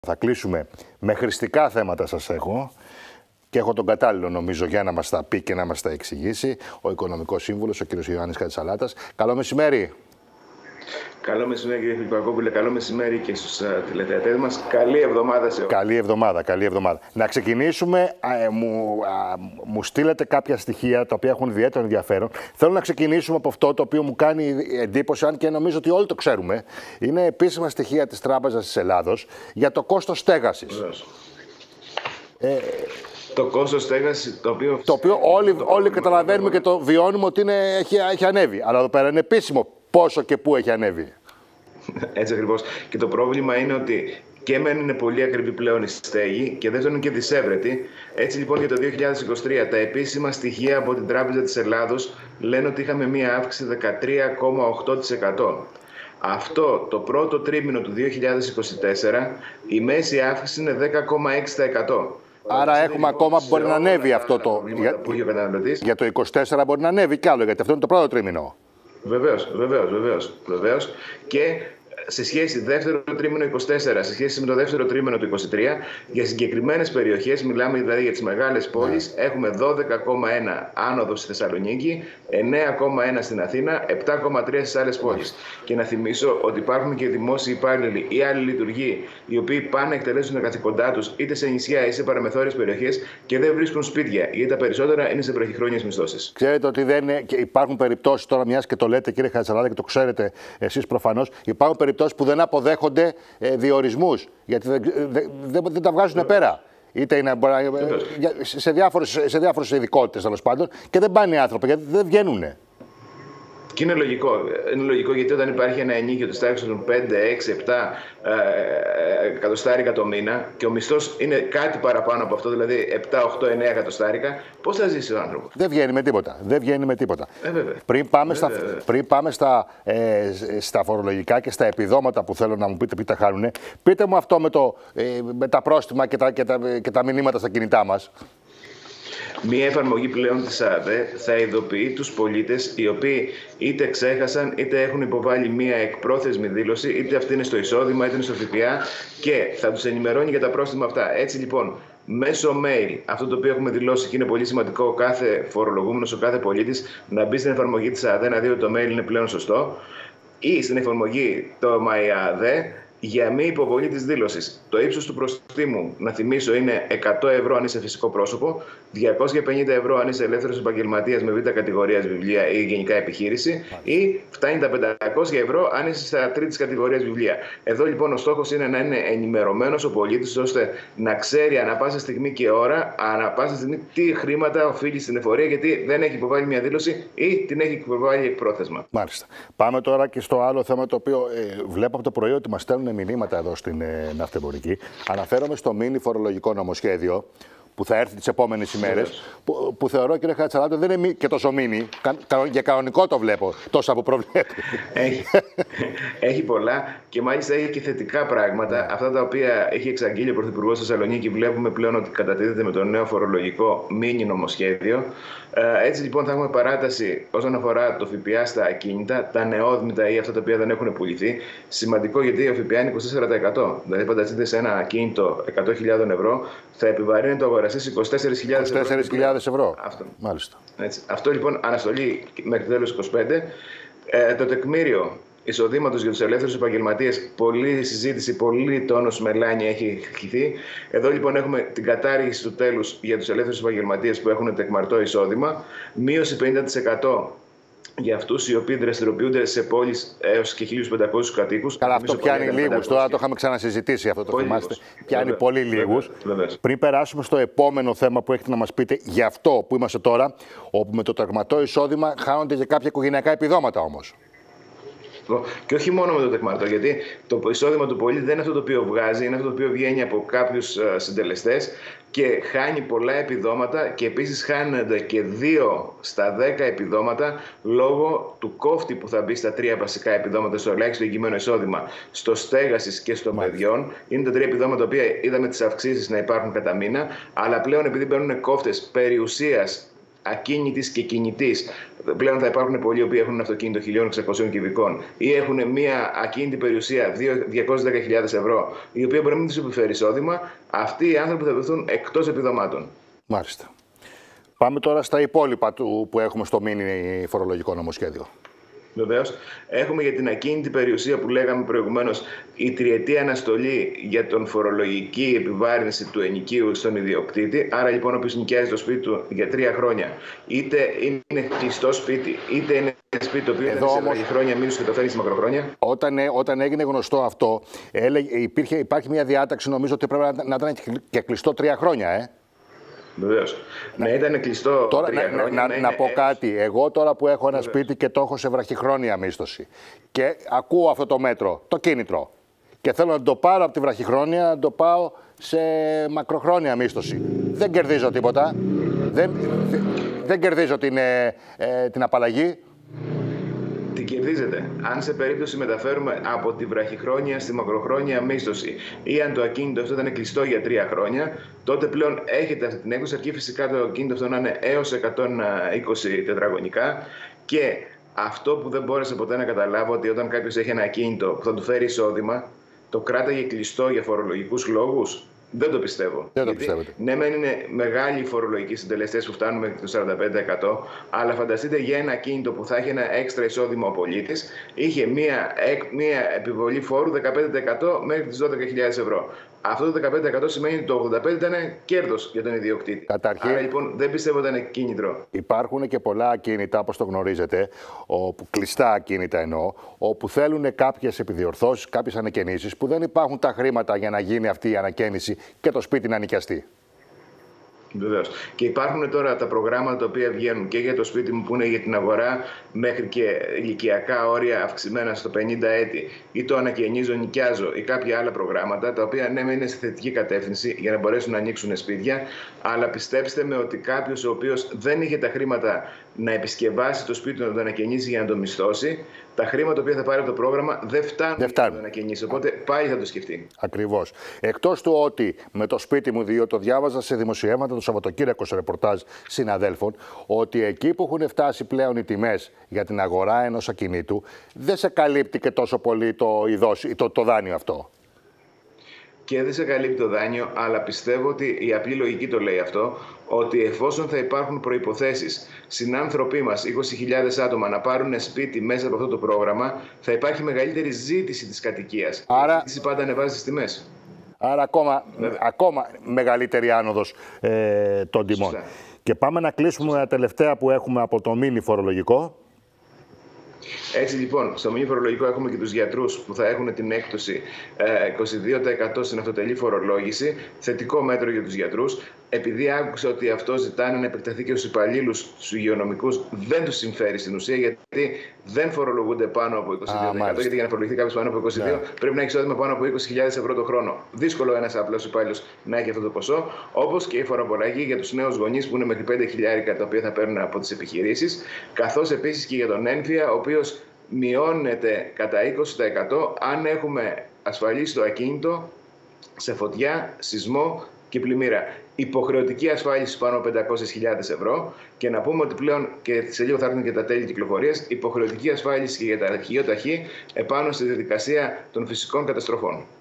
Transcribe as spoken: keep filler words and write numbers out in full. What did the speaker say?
Θα κλείσουμε με χρηστικά θέματα, σας έχω. Και έχω τον κατάλληλο, νομίζω, για να μας τα πει και να μας τα εξηγήσει ο Οικονομικός Σύμβουλος, ο κ. Ιωάννης Χατζησαλάτας. Καλό μεσημέρι. Καλό μεσημέρι, κύριε Φιλιππακόπουλε. Καλό μεσημέρι και στους uh, τηλεθεατές μας. Καλή εβδομάδα σε όλους. Καλή εβδομάδα, καλή εβδομάδα. Να ξεκινήσουμε. Α, μου, α, μου στείλετε κάποια στοιχεία τα οποία έχουν ιδιαίτερο ενδιαφέρον. Θέλω να ξεκινήσουμε από αυτό το οποίο μου κάνει εντύπωση, αν και νομίζω ότι όλοι το ξέρουμε. Είναι επίσημα στοιχεία της Τράπεζας της Ελλάδος για το κόστος στέγασης. Ε, το κόστος στέγασης, το οποίο, το οποίο όλοι, το όλοι καταλαβαίνουμε και το βιώνουμε ότι είναι, έχει, έχει ανέβει. Αλλά εδώ πέρα είναι επίσημο πόσο και πού έχει ανέβει. Έτσι ακριβώς. Και το πρόβλημα είναι ότι και μεν είναι πολύ ακριβή πλέον η στέγη και δεύτερον είναι και δυσέβρετη. Έτσι λοιπόν για το δύο χιλιάδες είκοσι τρία τα επίσημα στοιχεία από την Τράπεζα της Ελλάδος λένε ότι είχαμε μία αύξηση δεκατρία κόμμα οκτώ τοις εκατό. Αυτό το πρώτο τρίμηνο του δύο χιλιάδες είκοσι τέσσερα η μέση αύξηση είναι δέκα κόμμα έξι τοις εκατό. Άρα έχουμε λοιπόν ακόμα που μπορεί να ανέβει αυτό το. Για, για το είκοσι τέσσερα μπορεί να ανέβει κι άλλο, γιατί αυτό είναι το πρώτο τρίμηνο. Βεβαίως, βεβαίως, βεβαίως, βεβαίως. Και σε σχέση δεύτερο τρίμηνο είκοσι τέσσερα, σε σχέση με το δεύτερο τρίμηνο του είκοσι τρία, για συγκεκριμένες περιοχές, μιλάμε δηλαδή για τις μεγάλες πόλεις, ναι. Έχουμε δώδεκα κόμμα ένα άνοδο στη Θεσσαλονίκη, εννέα κόμμα ένα στην Αθήνα, επτά κόμμα τρία στις άλλες πόλεις. Ναι. Και να θυμίσω ότι υπάρχουν και δημόσιοι υπάλληλοι ή άλλοι λειτουργοί, οι οποίοι πάνε να εκτελέσουν τα καθηκοντά τους είτε σε νησιά είτε σε παραμεθόριες περιοχές και δεν βρίσκουν σπίτια, γιατί τα περισσότερα είναι σε βραχυχρόνιες μισθώσεις. Ξέρετε ότι δεν είναι, και υπάρχουν περιπτώσεις τώρα, μιας και το λέτε, κύριε Χατζησαλάτα, και το ξέρετε εσείς προφανώς, υπάρχουν περιπτώσεις που δεν αποδέχονται ε, διορισμούς, γιατί δεν, δεν, δεν, δεν τα βγάζουν πέρα. Είτε είναι σε διάφορες, σε διάφορες ειδικότητες, τέλος πάντων, και δεν πάνε οι άνθρωποι, γιατί δεν βγαίνουν. Και είναι λογικό. Είναι λογικό γιατί όταν υπάρχει ένα ενοίκιο της τάξης των πέντε, έξι, επτά εκατοστάρικα το μήνα και ο μισθός είναι κάτι παραπάνω από αυτό, δηλαδή επτά, οκτώ, εννέα εκατοστάρικα, πώς θα ζήσει ο άνθρωπος? Δεν βγαίνει με τίποτα. Δεν βγαίνει με τίποτα. Ε, βέβαια. Πριν πάμε, βέβαια, στα, βέβαια. πριν πάμε στα, ε, στα φορολογικά και στα επιδόματα που θέλω να μου πείτε, πείτε χάνουνε, πείτε μου αυτό με, το, ε, με τα πρόστιμα και τα, και, τα, και τα μηνύματα στα κινητά μας. Μία εφαρμογή πλέον της ΑΔΕ θα ειδοποιεί τους πολίτες οι οποίοι είτε ξέχασαν είτε έχουν υποβάλει μία εκπρόθεσμη δήλωση, είτε αυτή είναι στο εισόδημα είτε είναι στο ΦΠΑ, και θα τους ενημερώνει για τα πρόστιμα αυτά. Έτσι λοιπόν, μέσω mail, αυτό το οποίο έχουμε δηλώσει και είναι πολύ σημαντικό ο κάθε φορολογούμενος, ο κάθε πολίτης να μπει στην εφαρμογή της ΑΔΕ, να δει ότι το mail είναι πλέον σωστό, ή στην εφαρμογή το MyADE, για μη υποβολή της δήλωσης. Το ύψος του προστίμου, να θυμίσω, είναι εκατό ευρώ αν είσαι φυσικό πρόσωπο, διακόσια πενήντα ευρώ αν είσαι ελεύθερος επαγγελματίας με β' κατηγορίας βιβλία ή γενικά επιχείρηση, ή φτάνει τα πεντακόσια ευρώ αν είσαι στα τρίτης κατηγορίας βιβλία. Εδώ λοιπόν ο στόχος είναι να είναι ενημερωμένος ο πολίτης, ώστε να ξέρει ανά πάσα στιγμή και ώρα, ανά πάσα στιγμή τι χρήματα οφείλει στην εφορία, γιατί δεν έχει υποβάλει μια δήλωση ή την έχει υποβάλει εκπρόθεσμα. Μάλιστα. Πάμε τώρα και στο άλλο θέμα, το οποίο ε, βλέπω από το πρωί ότι μας στέλνουν μηνύματα εδώ στην ε, ναυτεμπορική. Αναφέρομαι στο μίνι φορολογικό νομοσχέδιο που θα έρθει τις επόμενες ημέρες, που, που θεωρώ, κύριε Χατζησαλάτα, δεν είναι και τόσο μίνι, κα, κα, για κανονικό το βλέπω, τόσα που προβλέπει. Έχει, έχει πολλά και μάλιστα έχει και θετικά πράγματα. Yeah. Αυτά τα οποία έχει εξαγγείλει ο Πρωθυπουργός στη Θεσσαλονίκη, βλέπουμε πλέον ότι κατατίθεται με το νέο φορολογικό μίνι νομοσχέδιο. Ε, έτσι λοιπόν θα έχουμε παράταση όσον αφορά το ΦΠΑ στα ακίνητα, τα νεόδμητα ή αυτά τα οποία δεν έχουν πουληθεί. Σημαντικό, γιατί ο ΦΠΑ είναι είκοσι τέσσερα τοις εκατό. Δηλαδή, φανταστείτε σε ένα ακίνητο εκατό χιλιάδες ευρώ, θα επιβαρύνει το αγοραστή είκοσι τέσσερις χιλιάδες ευρώ. Αυτό. Μάλιστα. Έτσι. Αυτό λοιπόν αναστολή μέχρι το τέλος είκοσι πέντε. Ε, το τεκμήριο εισοδήματος για τους ελεύθερους επαγγελματίες, πολλή συζήτηση, πολύ τόνος μελάνη έχει χυθεί. Εδώ λοιπόν έχουμε την κατάργηση του τέλους για τους ελεύθερους επαγγελματίες που έχουν τεκμαρτό εισόδημα, μείωση πενήντα τοις εκατό για αυτούς οι οποίοι δραστηριοποιούνται σε πόλεις έως και χίλιους πεντακόσιους κατοίκους. Καλά, αυτό πιάνει λίγους. Τώρα το είχαμε ξανασυζητήσει αυτό, το θυμάστε. Πιάνει βέβαια, πολύ λίγους. Πριν περάσουμε στο επόμενο θέμα που έχετε να μας πείτε, για αυτό που είμαστε τώρα, όπου με το τεκμαρτό εισόδημα χάνονται και κάποια οικογενειακά επιδόματα όμως. Και όχι μόνο με το τεκμαρτό, γιατί το εισόδημα του πολίτη δεν είναι αυτό το οποίο βγάζει, είναι αυτό το οποίο βγαίνει από κάποιους συντελεστές και χάνει πολλά επιδόματα, και επίσης χάνονται και δύο στα δέκα επιδόματα λόγω του κόφτη που θα μπει στα τρία βασικά επιδόματα, στο ελάχιστο εγγυημένο εισόδημα, στο στέγασης και στο παιδιών. Είναι τα τρία επιδόματα τα οποία είδαμε τις αυξήσεις να υπάρχουν κατά μήνα, αλλά πλέον επειδή μπαίνουν κόφτες περιουσίας ακίνητης και κινητής. Πλέον θα υπάρχουν πολλοί οι οποίοι έχουν ένα αυτοκίνητο χίλια εξακόσια κυβικών ή έχουν μια ακίνητη περιουσία διακόσιες δέκα χιλιάδες ευρώ, η οποία μπορεί να μην τους επιφέρει εισόδημα. Αυτοί οι άνθρωποι θα βρεθούν εκτός επιδομάτων. Μάλιστα. Πάμε τώρα στα υπόλοιπα του που έχουμε στο μίνι φορολογικό νομοσχέδιο. Βεβαίως, έχουμε για την ακίνητη περιουσία που λέγαμε προηγουμένως η τριετή αναστολή για την φορολογική επιβάρυνση του ενοικίου στον ιδιοκτήτη. Άρα λοιπόν, όποιος νοικιάζει το σπίτι του για τρία χρόνια, είτε είναι κλειστό σπίτι, είτε είναι σπίτι το οποίο είναι σε βραχυ χρόνια μήνους και το φέρνει σε μακροχρόνια. Όταν, όταν έγινε γνωστό αυτό, έλεγε, υπήρχε, υπάρχει μια διάταξη, νομίζω ότι πρέπει να, να ήταν και κλειστό τρία χρόνια, ε. Βεβαίως. Να ήταν κλειστό τώρα, τρία να, χρόνια. Να, να, να πω έως... κάτι. Εγώ τώρα που έχω ένα Βεβαίως. σπίτι και το έχω σε βραχυχρόνια μίσθωση και ακούω αυτό το μέτρο, το κίνητρο, και θέλω να το πάρω από τη βραχυχρόνια, να το πάω σε μακροχρόνια μίσθωση. Δεν κερδίζω τίποτα. Δεν, δεν, δεν κερδίζω την, ε, ε, την απαλλαγή. Την κερδίζετε. Αν σε περίπτωση μεταφέρουμε από τη βραχυχρόνια στη μακροχρόνια μίσθωση ή αν το ακίνητο αυτό ήταν κλειστό για τρία χρόνια, τότε πλέον έχετε αυτή την έκδοση, αρκεί φυσικά το ακίνητο αυτό να είναι έως εκατόν είκοσι τετραγωνικά. Και αυτό που δεν μπόρεσα ποτέ να καταλάβω, ότι όταν κάποιος έχει ένα ακίνητο που θα του φέρει εισόδημα, το κράταγε κλειστό για φορολογικούς λόγους. Δεν το πιστεύω. Δεν το πιστεύετε. Ναι, μεν είναι μεγάλοι οι φορολογικοί συντελεστές που φτάνουν μέχρι το σαράντα πέντε τοις εκατό, αλλά φανταστείτε για ένα ακίνητο που θα έχει ένα έξτρα εισόδημα ο πολίτης, είχε μία, μία επιβολή φόρου δεκαπέντε τοις εκατό μέχρι τις δώδεκα χιλιάδες ευρώ. Αυτό το δεκαπέντε τοις εκατό σημαίνει ότι το ογδόντα πέντε τοις εκατό ήταν κέρδος για τον ιδιοκτήτη. Καταρχήν, άρα λοιπόν δεν πιστεύω ότι ήταν κίνητρο. Υπάρχουν και πολλά ακίνητα, όπως το γνωρίζετε, όπου, κλειστά ακίνητα εννοώ, όπου θέλουν κάποιες επιδιορθώσεις, κάποιες ανακαινήσεις, που δεν υπάρχουν τα χρήματα για να γίνει αυτή η ανακαίνιση και το σπίτι να νοικιαστεί. Βεβαίως. Και υπάρχουν τώρα τα προγράμματα τα οποία βγαίνουν και για το σπίτι μου που είναι για την αγορά μέχρι και ηλικιακά όρια αυξημένα στο πενήντα έτη, ή το ανακαινίζω, νοικιάζω, ή κάποια άλλα προγράμματα τα οποία ναι, είναι στη θετική κατεύθυνση για να μπορέσουν να ανοίξουν σπίτια. Αλλά πιστέψτε με ότι κάποιος ο οποίος δεν είχε τα χρήματα να επισκευάσει το σπίτι του, να το ανακαινήσει για να το μισθώσει, τα χρήματα που θα πάρει από το πρόγραμμα δεν φτάνουν, δεν φτάνουν. για να το ανακαινήσει. Οπότε πάλι θα το σκεφτεί. Ακριβώς. Εκτός του ότι με το σπίτι μου, διότι το διάβαζα σε δημοσιεύματα το Σαββατοκύριακο σε ρεπορτάζ συναδέλφων, ότι εκεί που έχουν φτάσει πλέον οι τιμές για την αγορά ενός ακινήτου, δεν σε καλύπτει και τόσο πολύ το, το, το δάνειο αυτό. Και δεν σε καλύπτει το δάνειο, αλλά πιστεύω ότι η απλή λογική το λέει αυτό, ότι εφόσον θα υπάρχουν προϋποθέσεις συνάνθρωποι μας, είκοσι χιλιάδες άτομα, να πάρουν σπίτι μέσα από αυτό το πρόγραμμα, θα υπάρχει μεγαλύτερη ζήτηση της κατοικίας. Άρα... Η ζήτηση πάντα ανεβάζει τις τιμές. Άρα ακόμα, ακόμα μεγαλύτερη άνοδος ε, των τιμών. Σωστά. Και πάμε να κλείσουμε μια τελευταία που έχουμε από το μίνι φορολογικό. Έτσι λοιπόν, στο μήνυμα φορολογικό έχουμε και τους γιατρούς που θα έχουν την έκπτωση είκοσι δύο τοις εκατό στην αυτοτελή φορολόγηση. Θετικό μέτρο για τους γιατρούς. Επειδή άκουσα ότι αυτό ζητάνε να επεκταθεί και στους υπαλλήλους, στους υγειονομικούς, δεν τους συμφέρει στην ουσία, γιατί δεν φορολογούνται πάνω από είκοσι δύο τοις εκατό. Α, γιατί για να φορολογηθεί κάποιος πάνω από είκοσι δύο τοις εκατό yeah. πρέπει να έχει εισόδημα πάνω από είκοσι χιλιάδες ευρώ το χρόνο. Δύσκολο ένας απλός υπάλληλος να έχει αυτό το ποσό. Όπως και η φοροαπαλλαγή για τους νέους γονείς που είναι μέχρι πέντε χιλιάρικα τα οποία θα παίρνουν από τις επιχειρήσεις. Καθώς επίσης και για τον ένφια, ο οποίος μειώνεται κατά είκοσι τοις εκατό αν έχουμε ασφαλίσει το ακίνητο σε φωτιά, σεισμό και πλημμύρα. Υποχρεωτική ασφάλιση πάνω από πεντακόσιες χιλιάδες ευρώ. Και να πούμε ότι πλέον, και σε λίγο θα έρθουν και τα τέλη κυκλοφορίας, υποχρεωτική ασφάλιση και για τα αρχαιοταχή επάνω στη διαδικασία των φυσικών καταστροφών.